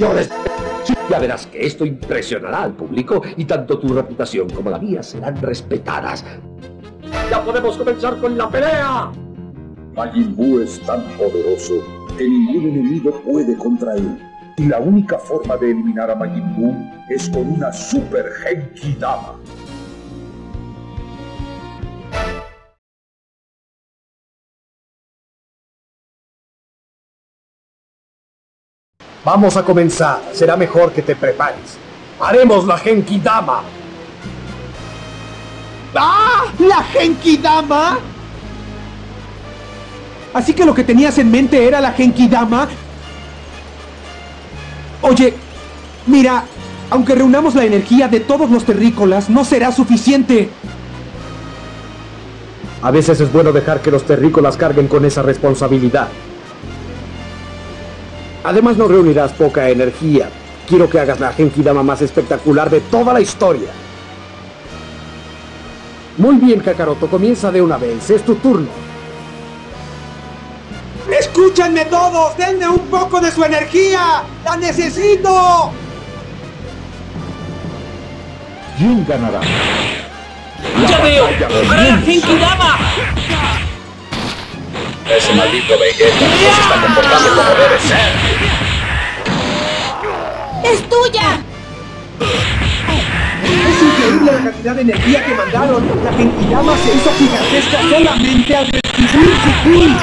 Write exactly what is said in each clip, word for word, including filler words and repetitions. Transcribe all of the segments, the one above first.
Ya verás que esto impresionará al público y tanto tu reputación como la mía serán respetadas. ¡Ya podemos comenzar con la pelea! Majin Buu es tan poderoso que ningún enemigo puede contra él. Y la única forma de eliminar a Majin Buu es con una Super Genki Dama. Vamos a comenzar. Será mejor que te prepares. ¡Haremos la Genki Dama! ¡Ah! ¿La Genki Dama? Así que lo que tenías en mente era la Genki Dama. Oye, mira, aunque reunamos la energía de todos los terrícolas, no será suficiente. A veces es bueno dejar que los terrícolas carguen con esa responsabilidad. Además no reunirás poca energía. Quiero que hagas la Genki Dama más espectacular de toda la historia. Muy bien, Kakaroto, comienza de una vez. Es tu turno. ¡Escúchenme todos! ¡Denme un poco de su energía! ¡La necesito! ¿Quién ganará? ¡Ya veo! ¡Para la Genki Dama! Ese maldito Vegeta no se está comportando como debe ser. ¡Es tuya! Es increíble la cantidad de energía que mandaron. La Genki Dama se hizo gigantesca solamente al distribuir su ki.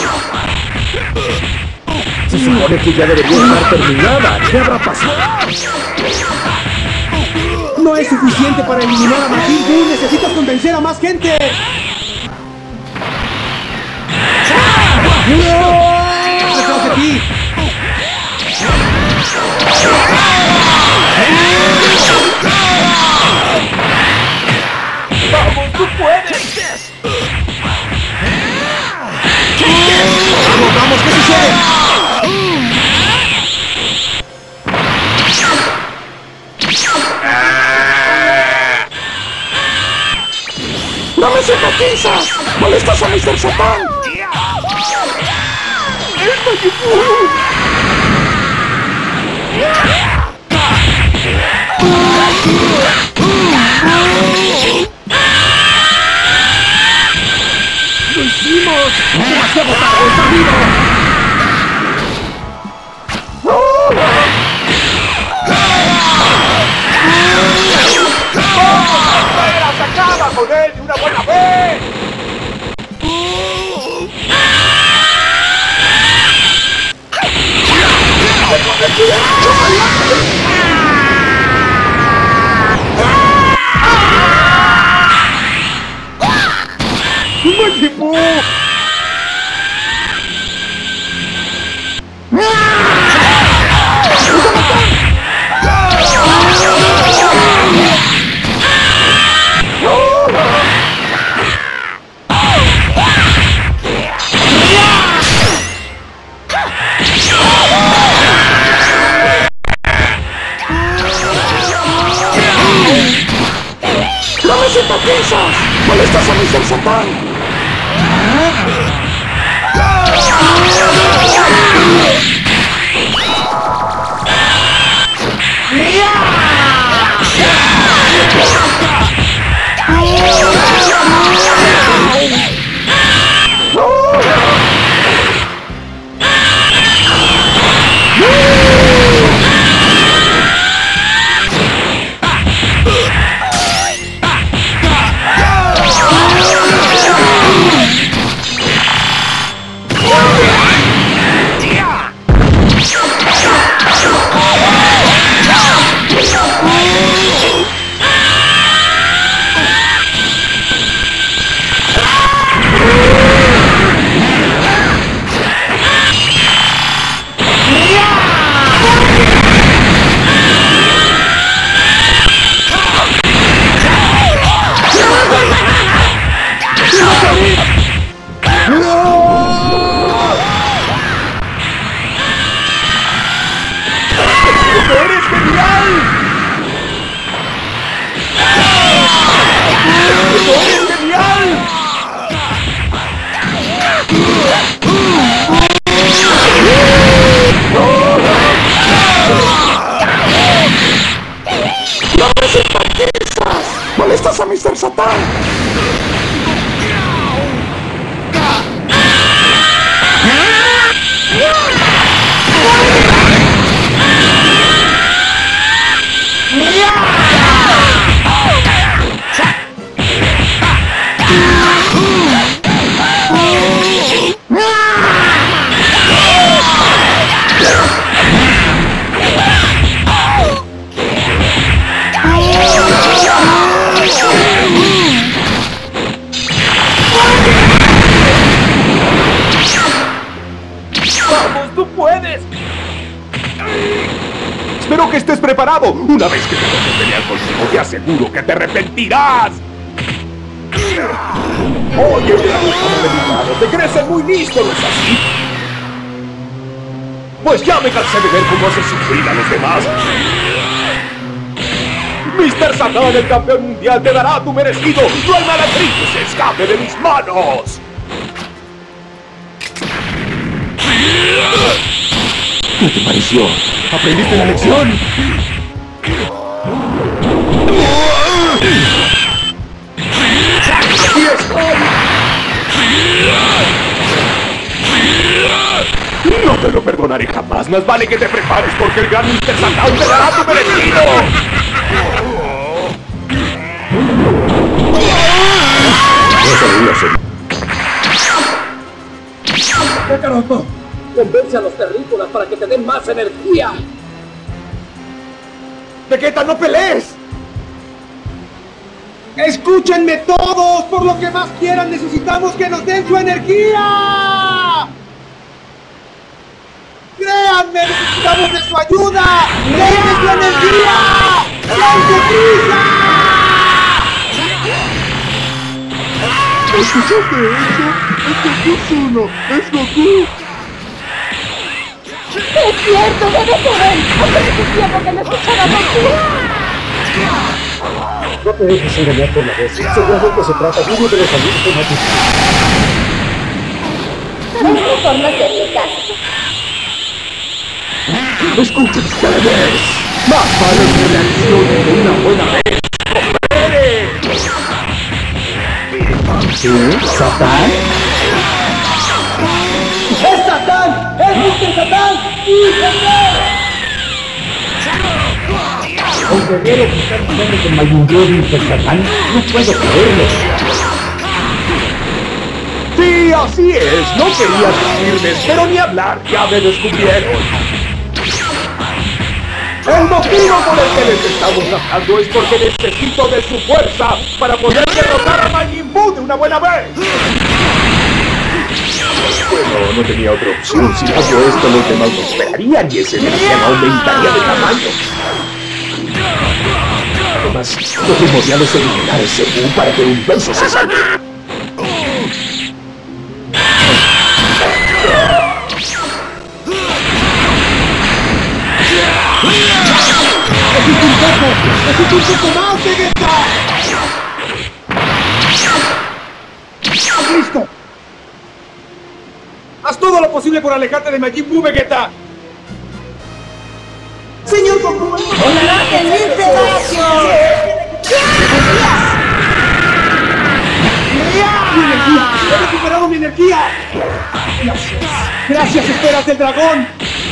Se supone que ya debería estar terminada. ¿Qué habrá pasado? No es suficiente para eliminar a Majin Buu. Necesitas convencer a más gente. ¡Detrás de ti! ¡Vamos, tú puedes! ¡Vamos, vamos! ¿Qué sucede? ¡No me simpatizas! ¡Molestas a mister Satan! ¡Lo hicimos! ¡Demasiado tarde! ¡Está vivo! ¡Acaba con él de una buena vez! ¡Majin Buu! ¡No me simpatizas! ¡Molestas a mister Satan! mister Satán! Espero que estés preparado. Una vez que te toque pelear contigo, te aseguro que te arrepentirás. Oye, delicado, te crees ser muy listo, ¿no es así? Pues ya me cansé de ver cómo haces sufrir a los demás. mister Satán, el campeón mundial, te dará tu merecido. No hay malandrín que se escape de mis manos. ¿Qué te pareció? ¿Aprendiste la lección? ¡Aquí estoy! No te lo perdonaré jamás. Más vale que te prepares porque el gran mister Satán te dará tu merecido. ¡Kakaroto! Convence a los terrícolas para que te den más energía. ¡Vegeta, no pelees! ¡Escúchenme todos! Por lo que más quieran, necesitamos que nos den su energía. ¡Créanme! ¡Necesitamos de su ayuda! ¡Denme su energía! ¡Denme prisa! ¿Escuchaste eso? ¡Es Goku Zuno! ¡Es Goku! ¡Es cierto! ¡Debe ser él! ¡Hace tiempo que no escuchaba Goku! No te dejes engañar por la voz. Seguramente se trata de uno de los amigos temáticos. No por no hacerle caso. ¡Escuchen ustedes! ¡Más vale que reaccionen de una buena vez! ¡Coopere! ¿Sí? ¿Satán? ¡Es Satán! ¡Es mister Satán! ¡Sí, Aunque veo que están jugando con Majin Buu y mister Satán, no puedo creerlo. Sí, así es. No quería decirles, pero ni hablar, ya me descubrieron. El motivo por el que les estamos hablando es porque necesito de su fuerza para poder derrotar a Majin Buu de una buena vez. Bueno, no tenía otra opción. Si hago esto, los demás me esperarían y ese energía aumentaría de tamaño. Además, lo primordial es eliminar ese Buu para que un beso se salve. ¡Necesito un poco! ¡Necesito un poco más, Vegeta! ¡Listo! ¡Haz todo lo posible por alejarte de Majin Buu, Vegeta! ¡Señor Goku! ¡Hola, que dice Dacio! ¡Mi energía! ¡He recuperado mi energía! ¡Gracias! ¡Gracias, esferas del dragón!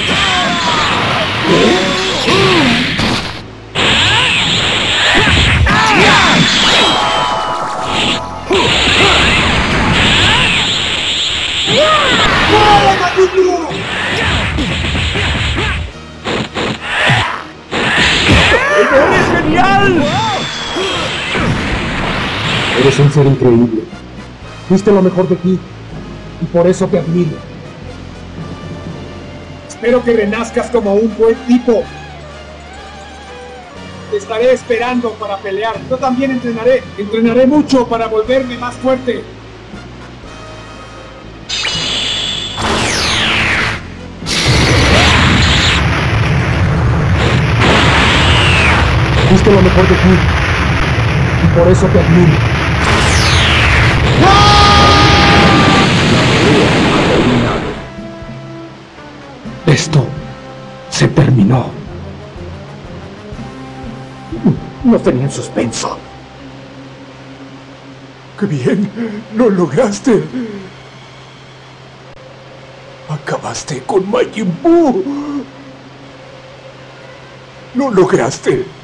¡Oh, Majin Buu! ¡Eres genial! Eres un ser increíble. Fuiste lo mejor de ti. Y por eso te admiro. Espero que renazcas como un buen tipo. Te estaré esperando para pelear. Yo también entrenaré. Entrenaré mucho para volverme más fuerte. Fuiste lo mejor de ti. Y por eso te admiro. Esto se terminó. Nos tenía en suspenso. ¡Qué bien! ¡Lo lograste! ¡Acabaste con Majin Buu! ¡Lo lograste!